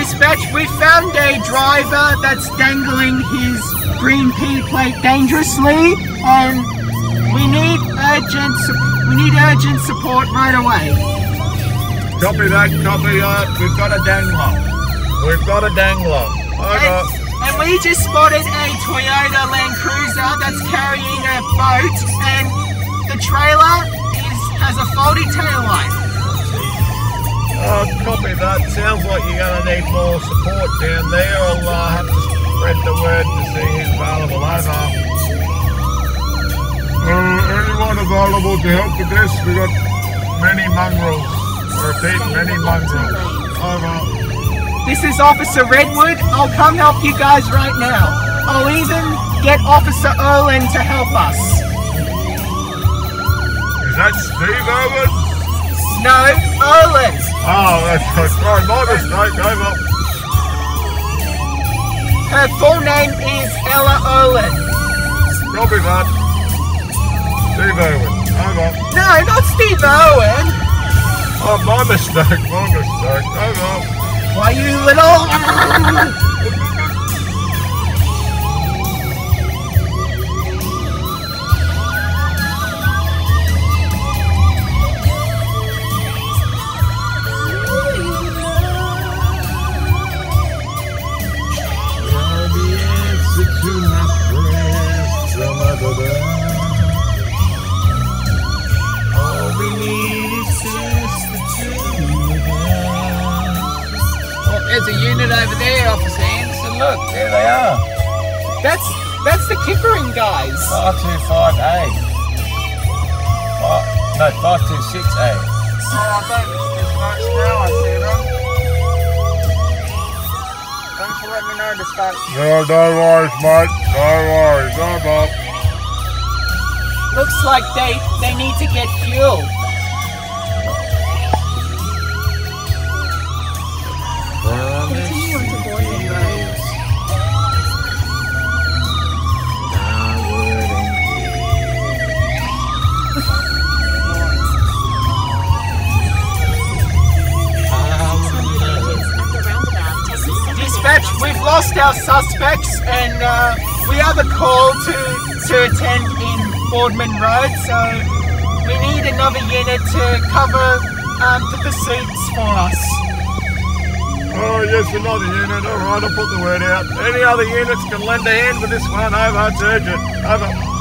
Dispatch, we found a driver that's dangling his green P plate dangerously, and we need urgent support right away. Copy that, copy that. We've got a dangler. We've got a dangler. Over. And we just spotted a Toyota Land Cruiser that's carrying a boat, and the trailer has a faulty taillight. Copy that. Sounds like you're going to need more support down there. I'll have to spread the word to see who's available. Over. Anyone available to help with this? We've got many mongrels. I repeat, many mongrels. Over. This is Officer Redwood. I'll come help you guys right now. I'll even get Officer Erlen to help us. Is that Steve Erlen? No, Erlen. Oh, that's sorry, my mistake. Over. Her full name is Ella Erlen. Copy that. Steve Erlen. Over. No, not Steve Erlen. Oh, my mistake. My mistake. Over. Why, you little... There's a unit over there, Officer Anderson. Look, There they are. that's the Kippering guys. 525A. No, 526A. Oh, I bet there's folks now. I see them. Thanks for letting me know, Dispatch. No worries, mate. No worries. Over. Looks like they need to get fuel. Continue on to Boardman Road. Dispatch, we've lost our suspects, and we have a call to attend in Boardman Road, so we need another unit to cover the pursuits for us. Oh, yes, another unit. All right, I'll put the word out. Any other units can lend a hand with this one. Over. It's urgent. Over.